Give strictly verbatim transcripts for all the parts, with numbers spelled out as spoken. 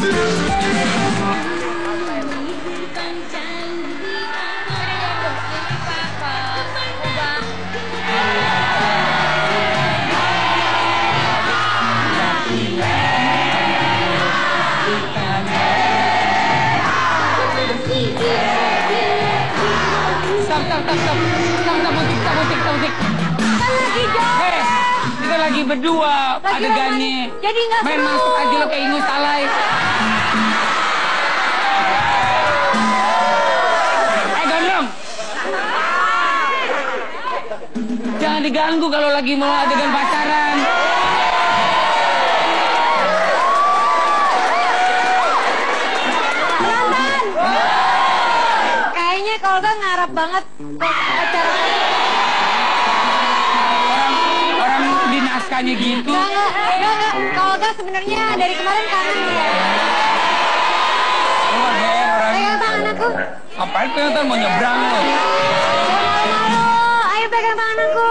Lagi berdua lagi adegannya. Jadi nggak main seru. Masuk aja lo kayak ingus alay. Eh gondrong. Jangan diganggu kalau lagi mau adegan pacaran. Penonton. Kayaknya kalau gak ngarap banget pacaran. Naskahnya gitu. Enggak, enggak, enggak. Kalau enggak sebenarnya dari kemarin kangen ya. Oh, pegang tangan aku. Apaan penonton mau nyebrang lo? Jangan malu-malu. Ayo pegang tangan aku.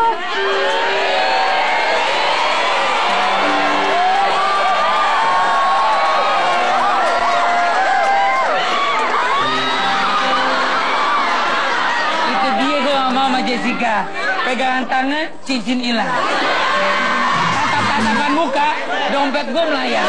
Itu dia gue sama Mama Jessica. Pegangan tangan, cincin hilang. Tatapan muka, dompet gue melayang.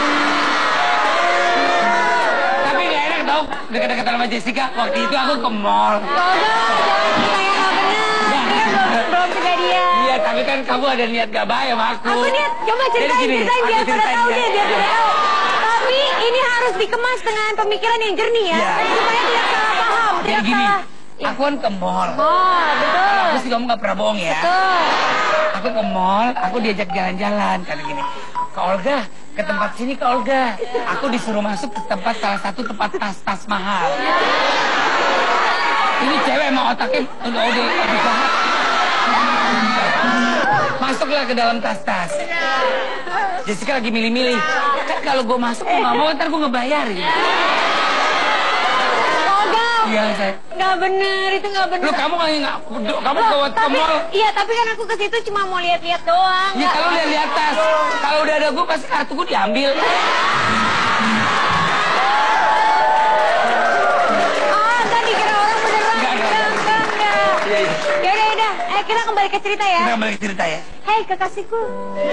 Tapi gak enak tau, deket-deket sama Jessica. Waktu itu aku ke mall. Kalau jangan kayak gak bener. Ini kan belum, belum kejadian. Iya, tapi kan kamu ada niat gak baik sama aku. Aku niat, coba ceritain, gini, ceritain biar pada tahu ya. dia, biar pada tahu. Tapi ini harus dikemas dengan pemikiran yang jernih ya. Ya. Supaya tidak salah paham, Jadi tidak gini, salah. aku kan ke mall. Oh, betul. Aku sih kamu gak pernah bohong ya. Betul. Aku ke mall, aku diajak jalan-jalan. Karena gini, ke Olga, ke tempat sini ke Olga. Aku disuruh masuk ke tempat salah satu tempat tas-tas mahal. Ini cewek emang otaknya udah udah udah jahat. Masuklah ke dalam tas-tas. Jessica lagi milih-milih. Kan kalau gue masuk, gue gak mau, ntar gue ngebayarin. Iya, saya. Gak bener, itu gak bener. Lu kamu nggak kamu kewat ke mall. Iya, tapi kan aku ke situ cuma mau lihat-lihat doang. Iya, kalau lihat-lihat tas. Kalau udah ada gue pasti kartu gue diambil. Ah, tadi dikira orang beneran. Enggak, enggak, enggak. enggak. Iya, iya. Yaudah, yaudah. Eh, kita kembali ke cerita ya. Kita kembali ke cerita ya. Hei, kekasihku.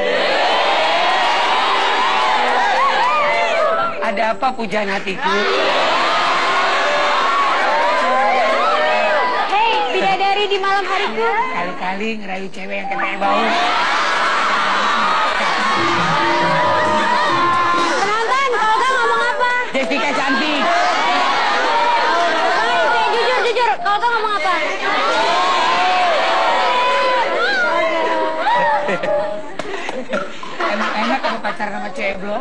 Ada apa pujaan hatiku? Bidadari di malam hariku. Kali-kali ngerayu cewek yang ketanya bau. Penonton, kalau gak ngomong apa? Jessica cantik. Hai, jujur, jujur. Kalau gak ngomong apa? Enak-enak kalau pacaran sama cewek belum.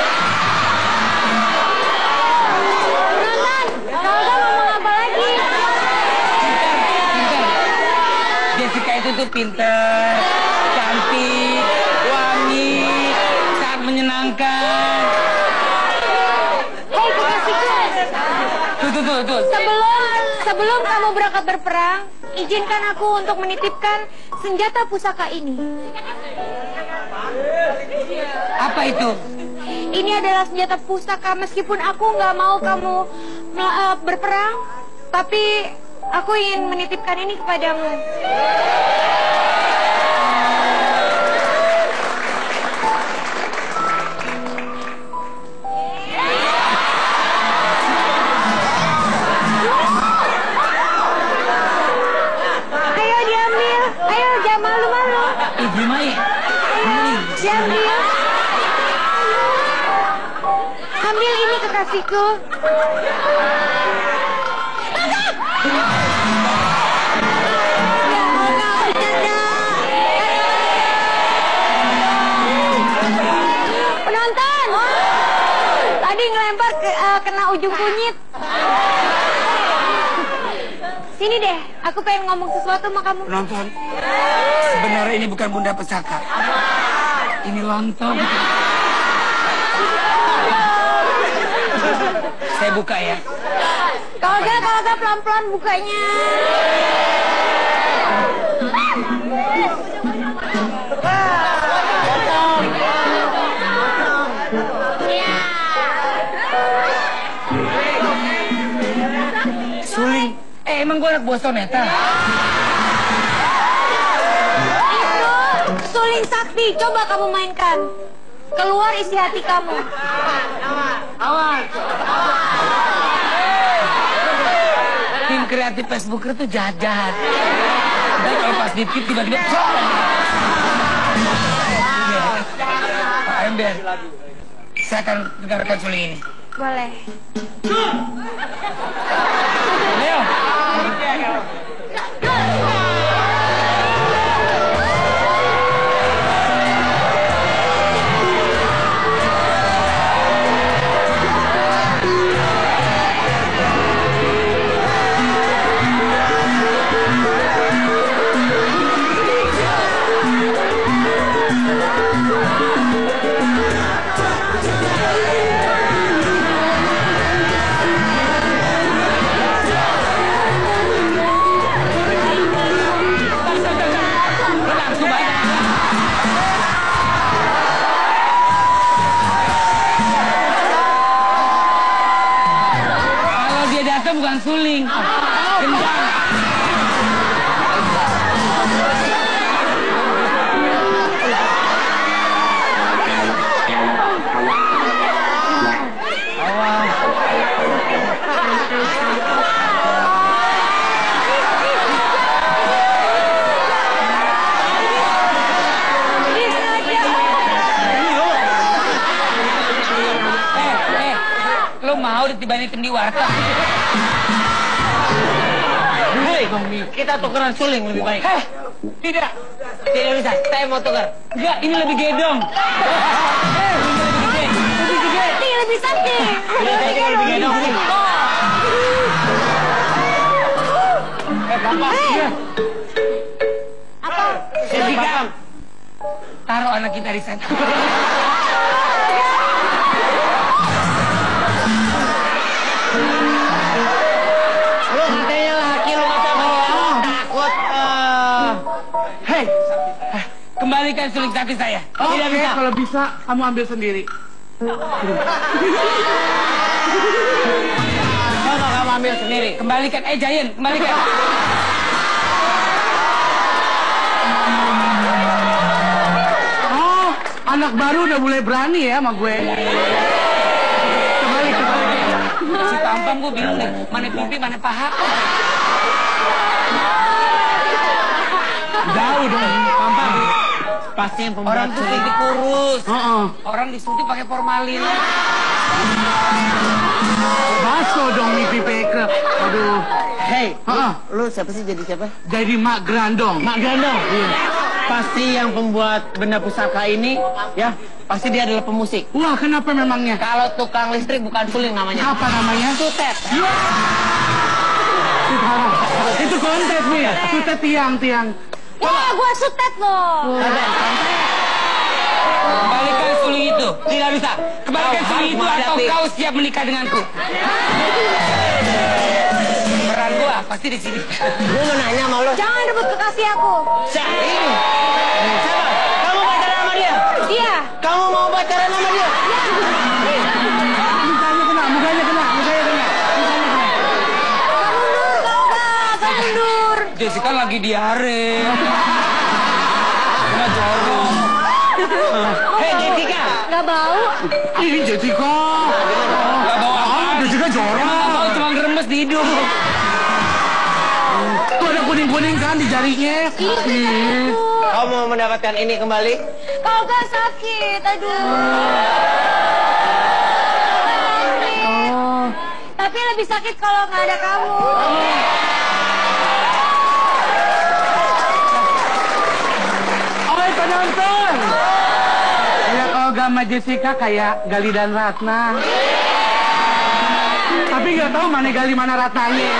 Penonton, kalau gak ngomong apa lagi? Jessica itu tuh pinter, cantik, wangi, sangat menyenangkan. Hei kekasihku. Tuh, tuh, tuh, tuh. Sebelum, sebelum kamu berangkat berperang, izinkan aku untuk menitipkan senjata pusaka ini. Apa itu? Ini adalah senjata pusaka meskipun aku nggak mau kamu uh, berperang, tapi aku ingin menitipkan ini kepadamu. Ayo diambil, ayo jangan malu-malu. Eh, gimana ya? Diambil. Ambil ini kekasihku. Penonton, tadi ngelempar ke, uh, kena ujung kunyit. Sini deh, aku pengen ngomong sesuatu sama kamu. Penonton, sebenarnya ini bukan bunda pesaka. Ini lontong. Saya buka ya. Kalau gak, kalau gak pelan-pelan bukanya. gue anak buah soneta. Itu suling sakti, coba kamu mainkan. Keluar isi hati kamu. Awas. Tim kreatif Pesbuker tuh jahat-jahat. Dan kalau pas dikit tiba-tiba Pak Ember, saya akan dengarkan suling ini. Boleh. Ayo. Bukan suling, gendang. Eh, eh, lo mau ditibain item di warteg? Hei, kita tukeran suling lebih baik. Heh, tidak. Tidak bisa, saya mau tukar. Enggak, ini lebih gedong. Eh, ini lebih gede. Lebih gede. Sakti, lebih sakti. Tidak, saya juga lebih gendong. Eh, Bapak. Iya. Apa? Ketiga. Taruh anak kita di sana. Lu katanya laki, lu kata saya takut. eh. Hei, kembalikan suling sakti saya. Oh, Tidak oke, bisa. kalau bisa kamu ambil sendiri. Coba kamu ambil sendiri. Kembalikan, eh Giant, kembalikan. Oh, anak baru udah mulai berani ya sama gue. Kembali, kembali. Si Pampam gue bingung nih, mana pipi, mana paha. Jauh dong, Pampam. Pasti yang pembuat Orang tuh suling. dikurus. Heeh. Orang disuntik pakai formalin. Baso dong mimpi peke. Aduh. Hei, Heeh. lu, lu siapa sih jadi siapa? Jadi mak grandong. Mak Gandong. Iya. Pasti yang pembuat benda pusaka ini, ya, pasti dia adalah pemusik. Wah, kenapa memangnya? Kalau tukang listrik bukan suling namanya. Apa namanya? Sutet. Itu kontes nih. Kita tiang-tiang. Wah, gua sutet loh. Kembalikan suling itu. Tidak bisa. Kembalikan Kau suling harus itu atau menghadapi. kau siap menikah denganku. Peran gua pasti di sini. Gue mau nanya sama lu. Jangan rebut kekasih aku. Siapa? Siapa? Kamu pacaran sama dia? Iya. Kamu mau pacaran sama dia? Mukanya kena, mukanya kena, mukanya kena. Mukanya kena. Kamu mundur, kau enggak. Kau mundur. Jessica lagi diare. Kena jorong. Hei, Jessica. Nggak bau. Ih, Jessica. Gak bawa apa. Ah, Jessica jorok. Emang gak bau, cuma ngeremes di hidung. Tuh ada kuning-kuning kan di jarinya. Ih. Kau mau mendapatkan ini kembali? Kau gak sakit, aduh. Oh. Tapi lebih sakit kalau nggak ada kamu. Oi penonton. Ya kalau Gama Jessica kayak Gali dan Ratna. Tapi nggak tahu mana Gali mana Ratnanya.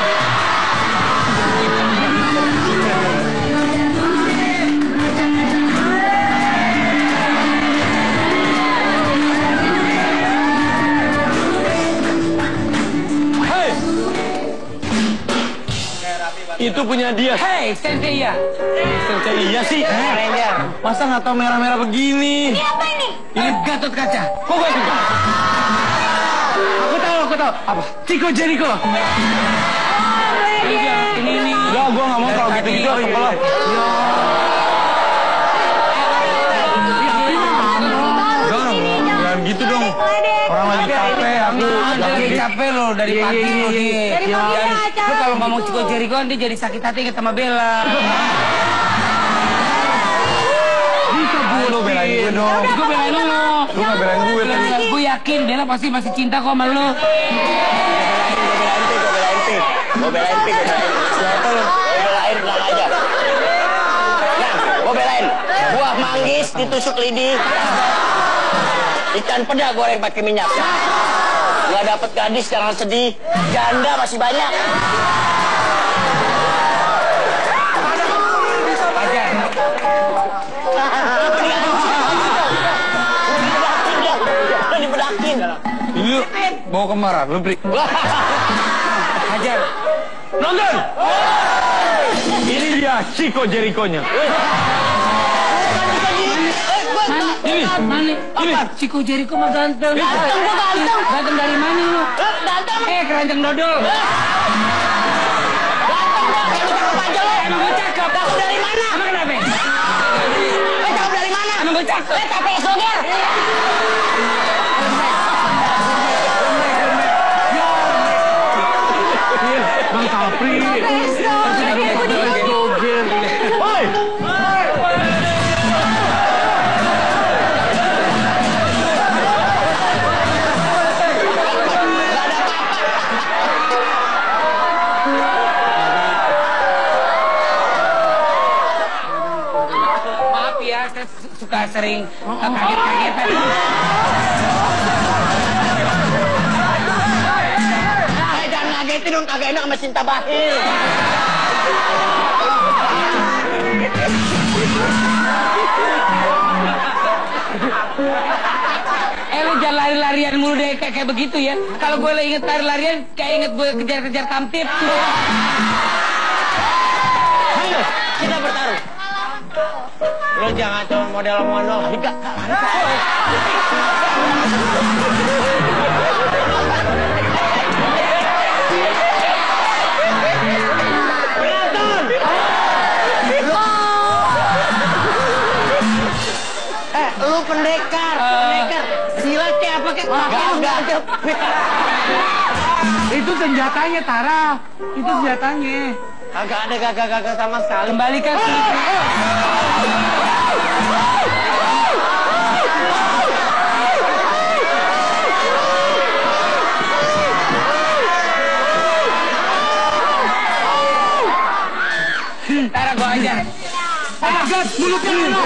Itu punya dia. Hei, Sensei ya. Sensei iya sih. Ranger. Masa nggak tahu merah-merah begini? Ini apa ini? Ini Gatot Kaca. Kok gak suka? Aku tahu, aku tahu. Apa? Chico Jericho. Ini dia, ini Ya, gua nggak mau kalau gitu-gitu. Kepala. Jangan gitu dong. Orang lagi capek, aku lagi capek loh dari pagi nih. Dari pagi ya acara. Lu kalau ngomong Ciko Jericho nanti jadi sakit hati inget sama Bella. bisa gue lo belain gue dong. Gue belain lu. Lu nggak belain gue tadi. Gue yakin Bella pasti masih cinta kok sama lu. Gue belain pi, gue belain pi, gue belain pi, gue belain pi. Siapa lu? Gue belain, tenang aja. Nah, gue belain. Buah manggis ditusuk lidi. Ikan peda goreng pakai minyak. Gak dapet gadis, jangan sedih. Janda masih banyak. Ajar. Udah dibedakin. Ini bawa kemarahan lu beri. Ajar. Nonton. Ini dia Ciko Jericho-nya. Ini, mana? Ini, Ciko Jericho mah ganteng. Ganteng, gua ganteng. Ganteng dari mana lu? Ganteng. Eh, keranjang dodol. Ganteng dong, kayak lu cakep aja lo. Emang gue cakep. Cakep dari mana? Emang kenapa? Eh, cakep dari mana? Emang gue cakep. Eh, capek soger. Bang Kapri. Woi. Maaf ya, saya suka sering kaget-kagetan. Eh, jangan ngagetin dong, kagak enak sama cinta bahil. Eh, lu jangan lari-larian mulu deh kayak, kayak begitu ya. Kalau gue inget lari-larian, kayak inget gue kejar-kejar kamtip. Ayo, kita bertarung. Lo jangan cuma model mono. Tiga. Eh, lu pendekar, pendekar. Silat kayak apa kayak? Enggak, enggak. Itu senjatanya, Tara. Itu senjatanya. Kagak ada, kagak, kagak sama sekali. Kembalikan. Tara gua ajar. Agak mulutnya lu.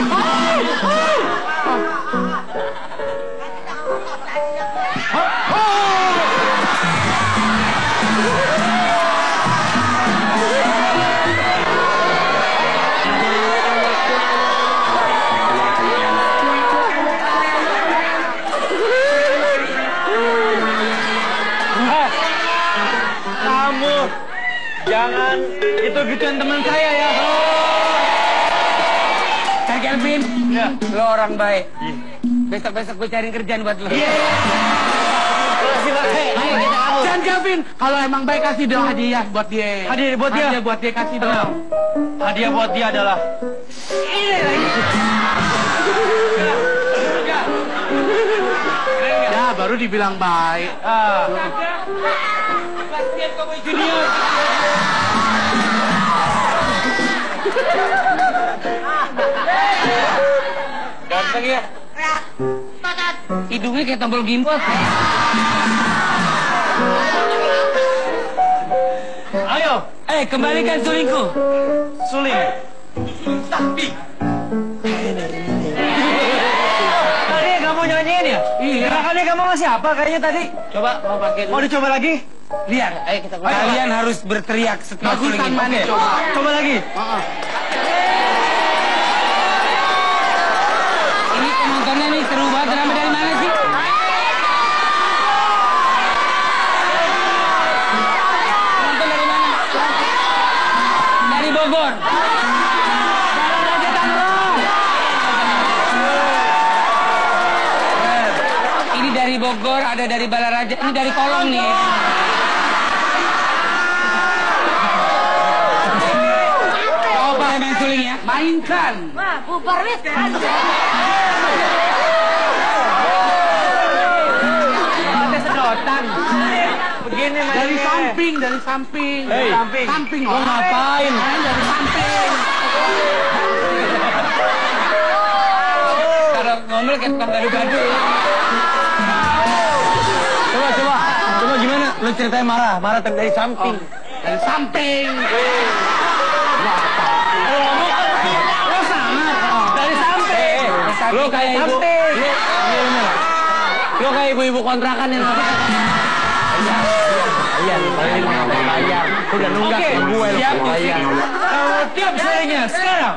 Kamu jangan gitu-gituin teman saya ya. Kak Kelvin, Ya. lo orang baik. Besok-besok gue cariin kerjaan buat lo. Ayo kita kabur. Dan Kevin, kalau emang baik kasih dong hadiah buat dia. Hadiah buat dia? Hadiah buat dia kasih dong. Hadiah buat dia adalah Ini lagi. Ya, baru dibilang baik. ah, Bastian Cowboy Junior. ganteng ya. Hidungnya kayak tombol gimbal. Ayo, Eh, kembalikan sulingku. suling. Tadi kamu nyanyiin ya? Iya. Gerakannya kamu ngasih apa kayaknya tadi? Coba mau pakai dulu. Mau dicoba lagi? Lihat. Ayo kita Kalian harus berteriak setelah suling Bagusan ini. mana? Oke. Coba. Coba lagi. Ini penontonnya nih seru banget. Nama dari mana sih? Penonton dari mana? Dari Bogor. Ini dari Bogor, ada dari Balaraja, ini dari Kolong nih. Saya main suling ya. Mainkan. Wah, bubar wis. Ada sedotan. Begini mainnya. Dari samping, dari samping. Hei. Samping. Samping. Lo ngapain? Main dari samping. Kalau ngomel kayak tukang gadu-gadu. Coba, coba. Coba gimana? Lo ceritain marah. Marah dari samping. Dari samping. Lo sangat. Dari samping. Lo kayak ibu. Lo, lo kayak ibu-ibu kontrakan yang bayar, bayar, bayar. Udah nunggak ke gue lo bayar. Tiap sulingnya sekarang.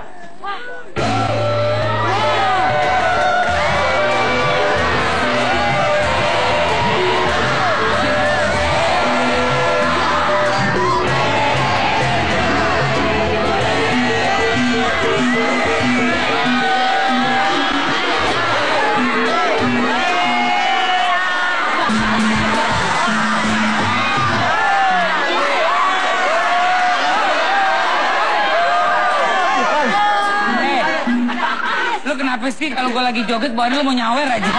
Lu kenapa sih kalau gue lagi joget bawain lu mau nyawer aja?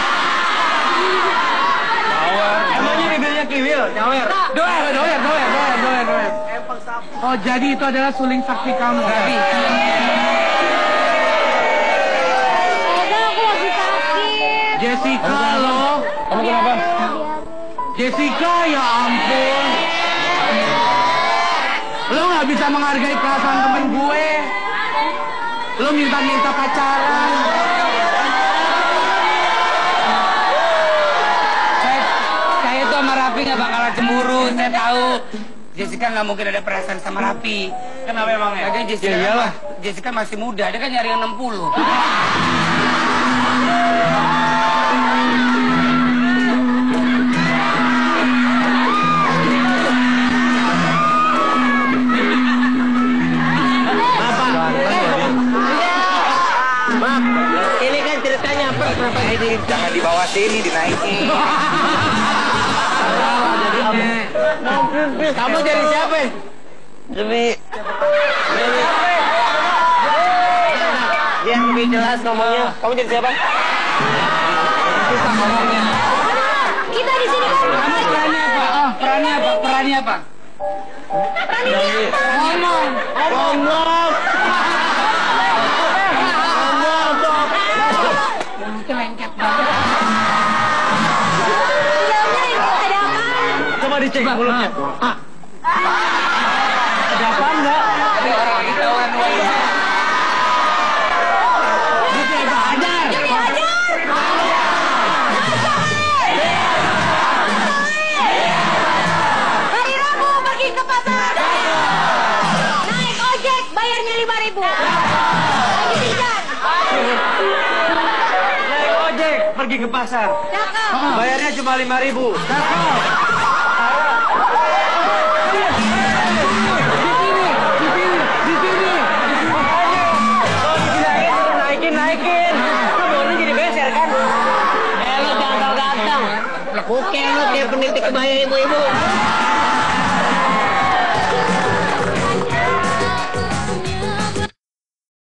Nyawer. Emangnya bibirnya kiwil, nyawer. Doer, doer, doer, doer, doer, doer. Oh, jadi itu adalah suling sakti kamu. Tapi Ada, aku lagi sakit. Jessica loh. Kamu kenapa? Jessica, ya ampun. Lo nggak bisa menghargai perasaan temen gue. Lo minta-minta pacaran. saya, saya tuh sama Rapi nggak bakalan cemburu. Saya tahu Jessica nggak mungkin ada perasaan sama Rapi. Kenapa emangnya? Lagian Jessica, Ya iyalah. Jessica masih muda. Dia kan nyari yang enam puluh. Mak, ini kan ceritanya apa? Kenapa Ini jangan dibawa sini, dinaikin. kamu jadi siapa? Demi... Biar lebih jelas ngomongnya. Kamu jadi siapa? Susah ngomongnya. Kita di sini kan. Kamu perannya apa? Oh, perannya apa? Perannya apa? Ngomong. Ngomong. Itu lengket banget. Filmnya ini ada apa? Coba dicek mulutnya. Ah. Ada apa enggak? Ada orang lagi ketahuan wajah. Ini kayak belajar. Jadi ajar. Hari Rabu pergi ke pasar. Naik ojek, bayarnya lima ribu. Lagi jajan. Naik ojek pergi ke pasar. Cakep. Bayarnya cuma lima ribu. Naikin, naikin. Lu maunya jadi beser kan? Eh, lu jangan gatal-gatal. Mungkin lu kayak peneliti kebaya ibu-ibu.